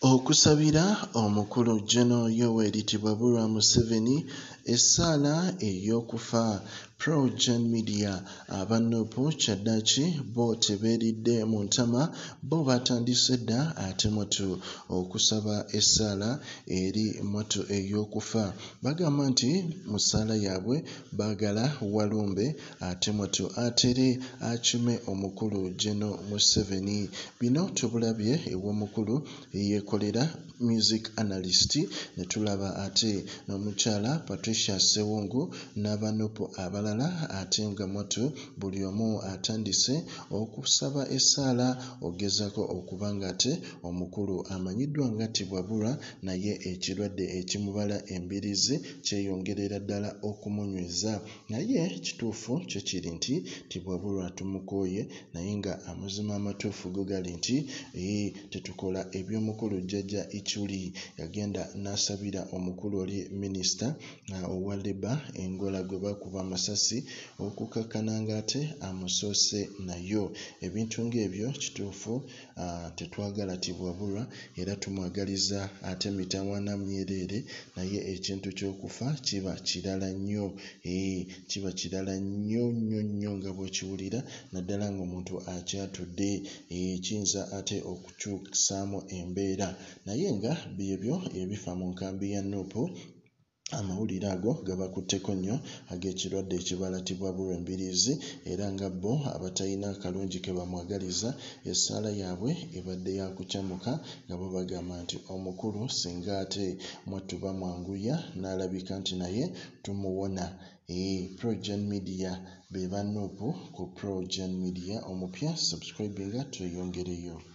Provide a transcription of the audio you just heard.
Okusabira omukulu General Yoweri Museveni Esaala ey'okufa. PROJOURN Media abanupu kyaddaaki bo tebeeridde mu ntama bo batandise dda ate motu okusaba Esaala eri motu ey'okufa. Bagamba nti mu ssaala yaabwe baagala walumbe ate motu atere akime omukulu General Museveni. Bino tubulabye ew'omukulu yeekolera music analyst ne tulaba ate n'omukyala Patricia Ssewungu n'abanupu abalala ate nga motu buli omu atandise okusaba Esaala ogezako okuba nga ate omukulu amanyiddwa nga Tibwabulwa naye ekirwadde ekimubala embirizi kyeyongerera ddala okumunyweza. Naye kituufu kyo kiri nti Tibwabulwa tumukooye naye nga amazima amatuufu go gali nti tetukola eby'omukulu jjajja Ichuli yagenda n'asabira omukulu oli minisita owa Labour engola gwe bakuba amasasi okukakkana nga ate amusoose nayo. Ebintu ng'ebyo kituufu tetwagala Tibwabulwa era tumwagaliza ate mitamwana myereere naye ekintu ky'okufa kiba kirala nnyo. Kiba kirala nnyo nnyo nnyo nga bw'okiwulira naddala ng'omuntu akyatudde kiyinza ate okukyusaamu embeera naye nga byebyo ebifa mu nkambi ya Nuupu. Amawulire ago gabakutteko nnyo ag'ekirwadde ekibala Tibwabulwa embiriizi era nga bo abatalina akalungi ke bamwagaliza essaala yaabwe ebadde ya kukyamuka nga bo bagamba nti omukulu singa ate mwattu bamwanguya n'alabika nti naye tumuwona. PROJOURN Media be banuupu ku PROJOURN Media omupya subscribinga tweyongereyo.